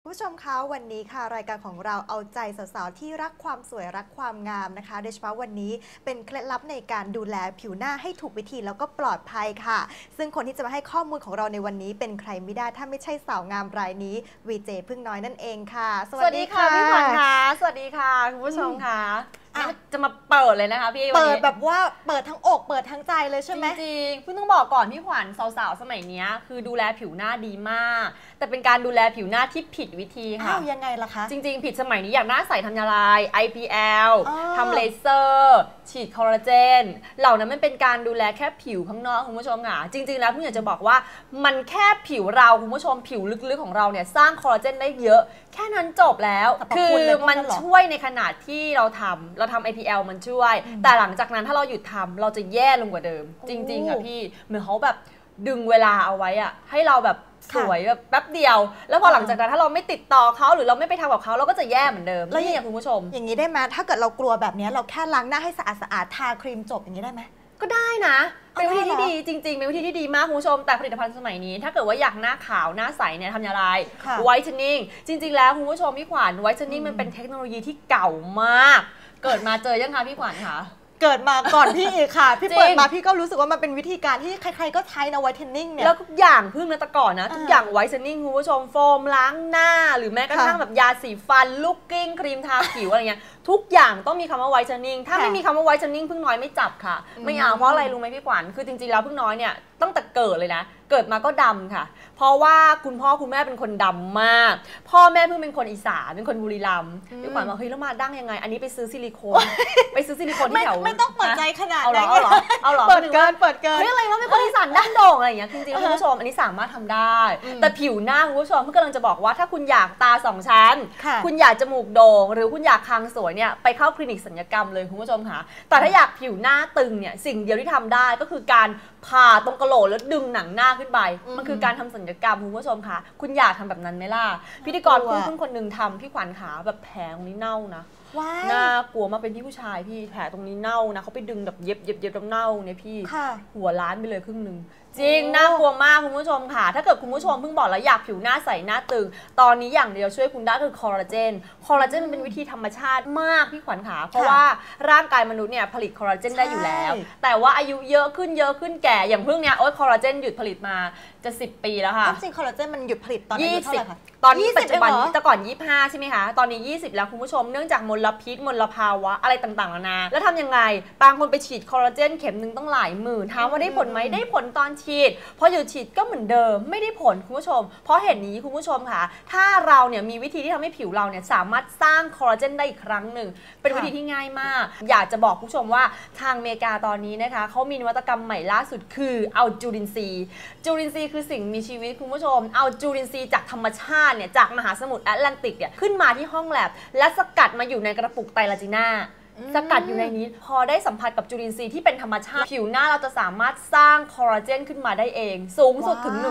ผู้ชมคะวันนี้ค่ะรายการของเราเอาใจสาวๆที่รักความสวยรักความงามนะคะโดยเฉพาะวันนี้เป็นเคล็ดลับในการดูแลผิวหน้าให้ถูกวิธีแล้วก็ปลอดภัยค่ะซึ่งคนที่จะมาให้ข้อมูลของเราในวันนี้เป็นใครไม่ได้ถ้าไม่ใช่สาวงามรายนี้วีเจพึ่งน้อยนั่นเองค่ะสวัสดีค่ะพี่ขวัญค่ะสวัสดีค่ะคุณผู้ชมค่ะจะมาเปิดเลยนะคะพี่เปิดแบบว่าเปิดทั้งอกเปิดทั้งใจเลยใช่ไหมจริงๆเพิ่งต้องบอกก่อนพี่ขวัญสาวๆสมัยนี้คือดูแลผิวหน้าดีมากแต่เป็นการดูแลผิวหน้าที่ผิดวิธีค่ะยังไงล่ะคะจริงๆผิดสมัยนี้อยากหน้าใสทำยาลาย IPL ทำเลเซอร์ฉีดคอลลาเจนเหล่านั้นมันเป็นการดูแลแค่ผิวข้างนอกคุณผู้ชมค่ะจริงๆแล้วพี่อยากจะบอกว่ามันแค่ผิวเราคุณผู้ชมผิวลึกๆของเราเนี่ยสร้างคอลลาเจนได้เยอะแค่นั้นจบแล้วคือมันช่วยในขนาดที่เราทำ IPL มันช่วยแต่หลังจากนั้นถ้าเราหยุดทำเราจะแย่ลงกว่าเดิมจริงๆค่ะพี่เหมือนเขาแบบดึงเวลาเอาไว้อะให้เราแบบสวยแบบแป๊บเดียวแล้วพอหลังจากนั้นถ้าเราไม่ติดต่อเขาหรือเราไม่ไปทำกับเขาเราก็จะแย่เหมือนเดิมแล้วนี่คุณผู้ชมอย่างนี้ได้ไหมถ้าเกิดเรากลัวแบบนี้เราแค่ล้างหน้าให้สะอาดๆทาครีมจบอย่างนี้ได้ไหมก็ได้นะเป็นวิธีที่ดีจริงๆเป็นวิธีที่ดีมากคุณผู้ชมแต่ผลิตภัณฑ์สมัยนี้ถ้าเกิดว่าอยากหน้าขาวหน้าใสเนี่ยทำอย่างไรไวท์เทนนิ่งจริงๆแล้วคุณผู้ชมพี่ขวัญไวท์เทนนิ่งมันเป็นเทคโนโลยีที่เก่ามากเกิดมาเจอยังคะพี่ขวัญคะเกิดมาก่อนพี่อีกค่ะพี่เปิดมาพี่ก็รู้สึกว่ามันเป็นวิธีการที่ใครๆก็ใช้นะไวท์เทนนิ่งเนี่ยแล้วทุกอย่างพึ่งนะแต่ก่อนนะทุกอย่างไวท์เทนนิ่งคุณผู้ชมโฟมล้างหน้าหรือแม้กระทั่งแบบยาสีฟันลูกกิ้งครีมทาผิวอะไรเงี้ยทุกอย่างต้องมีคำว่าไวท์เทนนิ่งถ้าไม่มีคำว่าไวท์เทนนิ่งพึ่งน้อยไม่จับค่ะไม่เอาเพราะอะไรรู้ไหมพี่ขวัญคือจริงๆแล้วพึ่งน้อยเนี่ยตั้งแต่เกิดเลยนะเกิดมาก็ดำค่ะเพราะว่าคุณพ่อคุณแม่เป็นคนดำมากพ่อแม่เพิ่งเป็นคนอีสานเป็นคนบุรีรัมย์พี่ขวัญบอกเฮ้ยแล้วมาดั้งยังไงอันนี้ไปซื้อซิลิโคนไปซื้อซิลิโคนที่แถวไม่ต้องเปิดใจขนาดนั้นเอาหรอเปิดเกินเฮ้ยอะไรวะเป็นคนอีสานดั้งโด่งอะไรอย่างเงี้ยจริงๆคุณผู้ชมอันนี้สามารถทำได้แต่ผิวหน้าคุณผู้ชมเพิ่งกำลังจะบอกว่าถ้าคุณอยากตา2 ชั้นคุณอยากจมูกโด่งหรือคุณอยากคางสวยเนี่ยไปเข้าคลินิกศัลยกรรมเลยคุณผู้ชมค่ะแต่ถ้าอยากผิวหน้าตึงเนี่ยสิ่งเดียวที่ทำได้ก็คือการผ่าตรงกะโหลกแล้วดึงหนังหน้าขึ้นไปมันคือการทำศัลยกรรมคุณผู้ชมค่ะคุณอยากทำแบบนั้นไหมล่ะพิธีกรคู่คนหนึ่งทำพี่ขวัญขาแบบแผลตรงนี้เน่านะน่ากลัวมากเป็นพี่ผู้ชายพี่แผลตรงนี้เน่านะเขาไปดึงแบบเย็บเน่าเนี่ยพี่หัวล้านไปเลยครึ่งนึงจริงน่ากลัวมากคุณผู้ชมค่ะถ้าเกิดคุณผู้ชมเพิ่งบอกแล้วอยากผิวหน้าใสหน้าตึงตอนนี้อย่างเดียวช่วยคุณได้คือคอลลาเจนมันเป็นวิธีธรรมชาติมากพี่ขวัญขาเพราะว่าร่างกายมนุษย์เนี่ยผลิตคอลลาเจนได้อยู่แล้วแต่ว่าอายุเยอะขึ้นแก่อย่างเพิ่งเนี่ยคอลลาเจนหยุดผลิตมาจะ10 ปีแล้วค่ะจริงคอลลาเจนมันหยุดผลิตตอนอายุเท่าไหร่คะตอนนี้ปัจจุบันแต่ก่อน25ใช่ไหมคะตอนนี้20แล้วคุณผู้ชมเนื่องจากมลพิษมลภาวะอะไรต่างๆนานาแล้วทำยังไงบางคนไปฉีดคอลลาเจนเข็มนึงต้องหลายหมื่นถามว่าได้ผลไหมได้ผลตอนฉีดพอหยุดฉีดก็เหมือนเดิมไม่ได้ผลคุณผู้ชมเพราะเหตุนี้คุณผู้ชมค่ะถ้าเราเนี่ยมีวิธีที่ทำให้ผิวเราเนี่ยสามารถสร้างคอลลาเจนได้อีกครั้งหนึ่งเป็นวิธีที่ง่ายมากอยากจะบอกคุณผู้ชมว่าทางอเมริกาตอนนี้นะคะเขามีนวัตกรรมใหม่ล่าสุดคือเอาจุลินทรีย์คือสิ่งมีชีวิตคุณผู้ชมเอาจุลินทรีย์จากธรรมชาติเนี่ยจากมหาสมุทรแอตแลนติกเนี่ยขึ้นมาที่ห้องแลบและสกัดมาอยู่ในกระปุกไตรลาจีน่าสกัดอยู่ในนี้พอได้สัมผัสกับจุลินทรีย์ที่เป็นธรรมชาติผิวหน้าเราจะสามารถสร้างคอลลาเจนขึ้นมาได้เองสูงสุดถึง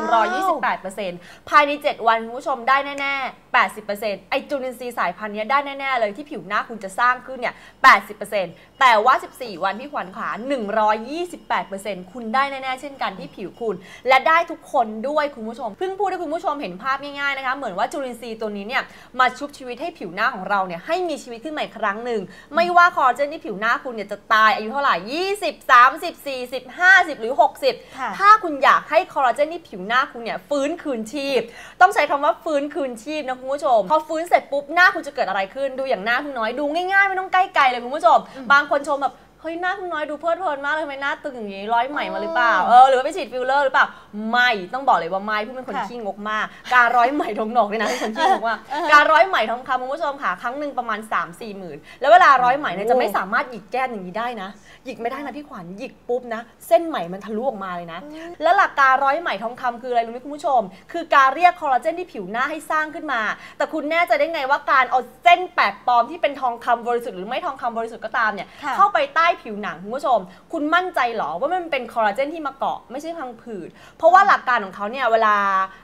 128% ภายใน7 วันคุณผู้ชมได้แน่ๆ 80% ไอจุลินทรีย์สายพันธุ์นี้ได้แน่ๆเลยที่ผิวหน้าคุณจะสร้างขึ้นเนี่ย 80% แต่ว่า14 วันพี่ขวัญขา 128% คุณได้แน่ๆเช่นกันที่ผิวคุณและได้ทุกคนด้วยคุณผู้ชมเพิ่งพูดให้คุณผู้ชมเห็นภาพง่ายๆนะคะเหมือนว่าจุลินทรีย์ตัวนี้เนี่ยมาชุบชีวิตให้ผิวหน้าของเราเนี่ยให้มีชีวิตขึ้นใหม่ครั้งหนึ่งไม่ว่าคอลลาเจนที่ผิวหน้าคุณเนี่ยจะตายอายุเท่าไหร่20 30 40 50หรือ60ถ้าคุณอยากให้คอลลาเจนที่ผิวหน้าคุณเนี่ยฟื้นคืนชีพต้องใช้คำว่าฟื้นคืนชีพนะคุณผู้ชมพอฟื้นเสร็จปุ๊บหน้าคุณจะเกิดอะไรขึ้นดูอย่างหน้าคุณน้อยดูง่ายๆไม่ต้องใกล้ไกลเลยคุณผู้ชมบางคนชมแบบเฮ้ยหน้าคุณน้อยดูเพลิดเพลินมากเลยทำไมหน้าตึงอย่างนี้ร้อยไหมมาหรือเปล่าหรือว่าไปฉีดฟิลเลอร์หรือเปล่าไม่ต้องบอกเลยว่าไม่ผู้เป็นคนขี้งกมากการร้อยไหมทองหนกเนี่ยนะเป็นคนขี้งกมากการร้อยไหมทองคำคุณผู้ชมค่ะครั้งหนึ่งประมาณ 3-4 หมื่นแล้วเวลาร้อยไหมเนี่ยจะไม่สามารถหยิกแก้มอย่างนี้ได้นะหยิกไม่ได้นะพี่ขวัญหยิกปุ๊บนะเส้นไหมมันทะลุออกมาเลยนะแล้วหลักการร้อยไหมทองคำคืออะไรรู้ไหมคุณผู้ชมคือการเรียกคอลลาเจนที่ผิวหน้าให้สร้างขึ้นมาแต่คุณแน่ใจได้ไงว่าการเอาเส้นแปลกปลอมที่เป็นทองคำบริสุทธิ์หรือไม่ทองคำบริสุทธิ์ก็ตามเนี่ยเข้าไปใต้ผิวหนังคุณผู้ชมคุณมั่นใจหรอว่ามันเป็นคอลลาเจนที่มาเกาะไม่ใช่พังผืดเพราะว่าหลักการของเขาเนี่ยเวลา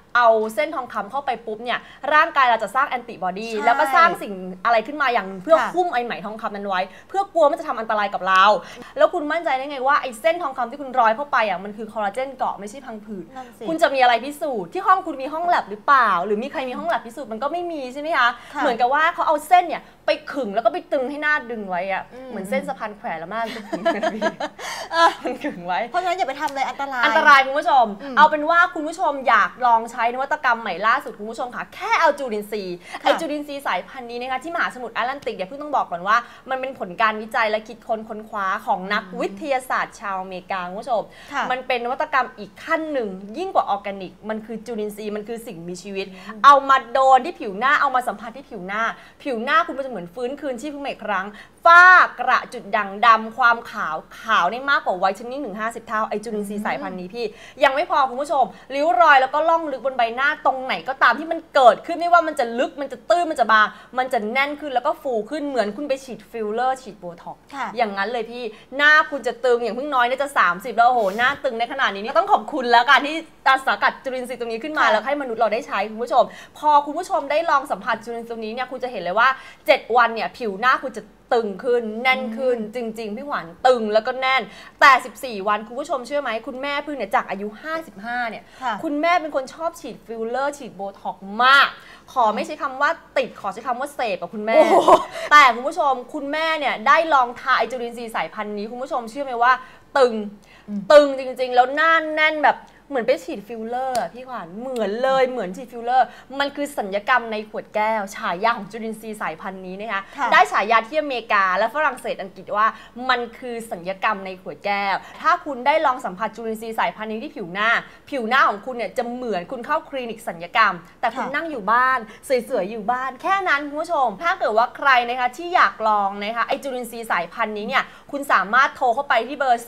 เอาเส้นทองคำเข้าไปปุ๊บเนี่ยร่างกายเราจะสร้างแอนติบอดีแล้วก็สร้างสิ่งอะไรขึ้นมาอย่างเพื่อหุ้มไอไหมทองคำนั้นไว้เพื่อกลัวมันจะทำอันตรายกับเราแล้วคุณมั่นใจได้ไงว่าไอเส้นทองคำที่คุณร้อยเข้าไปอ่ะมันคือคอลลาเจนเกาะไม่ใช่พังผืดคุณจะมีอะไรพิสูจน์ที่ห้องคุณมีห้องแลบหรือเปล่าหรือมีใครมีห้องแลบพิสูจน์มันก็ไม่มีใช่ไหมคะเหมือนกับว่าเขาเอาเส้นเนี่ยไปขึงแล้วก็ไปตึงให้หน้าดึงไว้อะเหมือนเส้นสะพานแขวนแล้วมันจะขึงมันขึงไว้เพราะฉะนั้นอย่าไปทำเลยอันตรายคุณผู้ชมเอาเป็นว่าคุณผู้ชมอยากลองใช้นวัตกรรมใหม่ล่าสุดคุณผู้ชมค่ะแค่เอาจุลินทรีย์ไอจุลินทรีย์สายพันธุ์นี้นะคะที่มหาสมุทรแอตแลนติกเดี๋ยวเพิ่งต้องบอกก่อนว่ามันเป็นผลการวิจัยและคิดค้นคว้าของนักวิทยาศาสตร์ชาวอเมริกาคุณผู้ชมมันเป็นนวัตกรรมอีกขั้นหนึ่งยิ่งกว่าออร์แกนิกมันคือจุลินทรีย์มันคือสิ่งมีชีวิตเอามาโดนที่ผิวหน้าเอามาสัมผัสที่ผิวหน้าคุณจะเหมือนฟื้นคืนชีพขึ้นมาอีกครั้งฝ้ากระจุดด่างดำความขาวได้มากกว่าไวท์เทนนิ่งถึง50 เท่าไอจุลินทรีย์สายพันธุ์นี้พี่ยังไม่พอคุณผู้ชมริ้วรอยแล้วก็ล่องลึกบนใบหน้าตรงไหนก็ตามที่มันเกิดขึ้นไม่ว่ามันจะลึกมันจะตื้นมันจะบางมันจะแน่นขึ้นแล้วก็ฟูขึ้นเหมือนคุณไปฉีดฟิลเลอร์ฉีดโบท็อกซ์อย่างนั้นเลยพี่หน้าคุณจะตึงอย่างเพิ่งน้อยเนี่ยจะ30แล้วโอ้โหหน้าตึงในขนาดนี้นี่ต้องขอบคุณแล้วกันที่สกัดจุลินทรีย์ตรงนี้ขึ้นมาแล้วให้มนุษย์เราได้ใช้คุณผู้ชมพอคุณผู้ชมได้ลองสัมผัสจุลินทรีย์ตรงนี้เนี่ยคุณจะเห็นเลยว่า7 วันเนี่ยผิวหน้าคุณจะตึงขึ้นแน่นขึ้นจริงๆพี่หวานตึงแล้วก็แน่นแต่14 วันคุณผู้ชมเชื่อไหมคุณแม่พึ่งเนี่ยจากอายุ55เนี่ยคุณแม่เป็นคนชอบฉีดฟิลเลอร์ฉีดโบท็อกซ์มากขอไม่ใช้คำว่าติดขอใช้คำว่าเสพกับคุณแม่แต่คุณผู้ชมคุณแม่เนี่ยได้ลองทาไอจุลินทรีย์สายพันธุ์นี้คุณผู้ชมเชื่อไหมว่าตึงจริงๆแล้วหน้าแน่นแบบเหมือนไปฉีดฟิลเลอร์พี่ขวัญเหมือนฉีดฟิลเลอร์มันคือสัญญกรรมในขวดแก้วฉายาของจุลินทรีย์สายพันธุ์นี้นะคะได้ฉายาที่อเมริกาและฝรั่งเศสอังกฤษว่ามันคือสัญญกรรมในขวดแก้วถ้าคุณได้ลองสัมผัสจุลินทรีย์สายพันธุ์นี้ที่ผิวหน้าของคุณเนี่ยจะเหมือนคุณเข้าคลินิกสัญญกรรมแต่คุณนั่งอยู่บ้านสวยๆอยู่บ้านแค่นั้นคุณผู้ชมถ้าเกิดว่าใครนะคะที่อยากลองนะคะไอจุลินทรีย์สายพันธุ์นี้เนี่ยคุณสามารถโทรเข้าไปที่เบอร์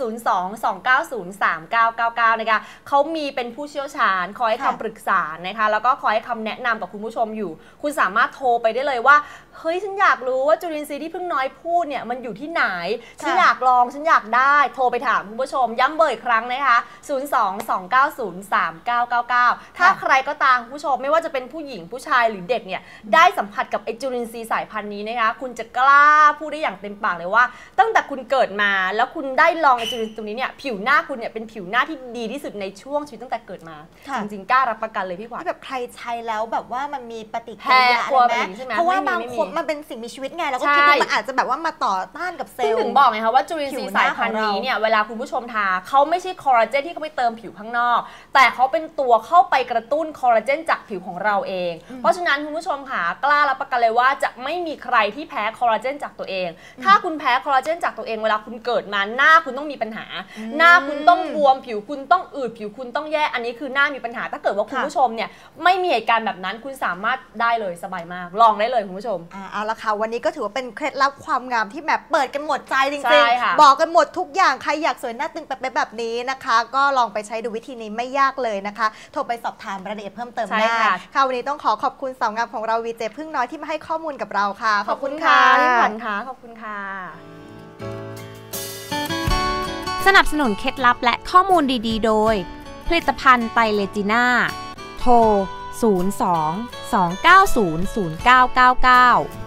02-290-3999นะคะเขามีเป็นผู้เชี่ยวชาญคอยให้คำปรึกษานะคะแล้วก็คอยให้คำแนะนำกับคุณผู้ชมอยู่คุณสามารถโทรไปได้เลยว่าเฮ้ยฉันอยากรู้ว่าจุลินทรีย์ที่พึ่งน้อยพูดเนี่ยมันอยู่ที่ไหนฉันอยากลองฉันอยากได้โทรไปถามคุณผู้ชมย้ำเบอร์อีกครั้งนะคะ02-290-3999ถ้าใครก็ตามคุณผู้ชมไม่ว่าจะเป็นผู้หญิงผู้ชายหรือเด็กเนี่ยได้สัมผัสกับไอจุลินทรีย์สายพันธุ์นี้นะคะคุณจะกล้าพูดได้อย่างเต็มปากเลยว่าตั้งแต่คุณเกิดมาแล้วคุณได้ลองไอจุลินทรีย์ตรงนี้เนี่ยผิวหน้าคุณเนี่ยเป็นผิวหน้าที่ดีที่สุดในช่วงชีวิตตั้งแต่เกิดมาจริงๆกล้ารับประกันเลยพี่ขวัญแบบใครใช้แล้วแบบว่ามันมีปฏิกิริยาอะไรไหมเพราะว่าบางคนมันเป็นสิ่งมีชีวิตไงแล้วก็คิดว่ามันอาจจะแบบว่ามาต่อต้านกับเซลล์ถึงบอกไงคะว่าจุลินทรีย์สายพันธุ์นี้เนี่ยเวลาคุณผู้ชมทาเขาไม่ใช่คอลลาเจนที่เขาไปเติมผิวข้างนอกแต่เขาเป็นตัวเข้าไปกระตุ้นคอลลาเจนจากผิวของเราเองเพราะฉะนั้นคุณผู้ชมค่ะกล้ารับประกันเลยว่าจะไม่มีใครที่แพ้คอลลาเจนจากตัวเองถ้าคุณแพ้คอลลาเจนจากตัวเองเวลาคุณเกิดมาหน้าคุณต้องมีปัญหาหน้าคุณต้องบวมผิวคุณต้องอืดผิวคุณต้องแย่อันนี้คือหน้ามีปัญหาถ้าเกิดว่าคุณผู้ชมเนี่ยไม่มีเหตุการณ์แบบนั้นคุณสามารถได้เลยสบายมากลองได้เลยคุณผู้ชมเอาละค่ะวันนี้ก็ถือว่าเป็นเคล็ดลับความงามที่แบบเปิดกันหมดใจจริงๆบอกกันหมดทุกอย่างใครอยากสวยหน้าตึงแบบแบบนี้นะคะก็ลองไปใช้ดูวิธีนี้ไม่ยากเลยนะคะโทรไปสอบถามรายละเอียดเพิ่มเติมได้ค่ะวันนี้ต้องขอบคุณสาวงามของเราวีเจพึ่งน้อยที่มาให้ข้อมูลกับเราค่ะขอบคุณค่ะพี่ขวัญค่ะขอบคุณค่ะสนับสนุนเคล็ดลับและข้อมูลดีๆโดยผลิตภัณฑ์ไตรเลจิน่าโทร02 290 0999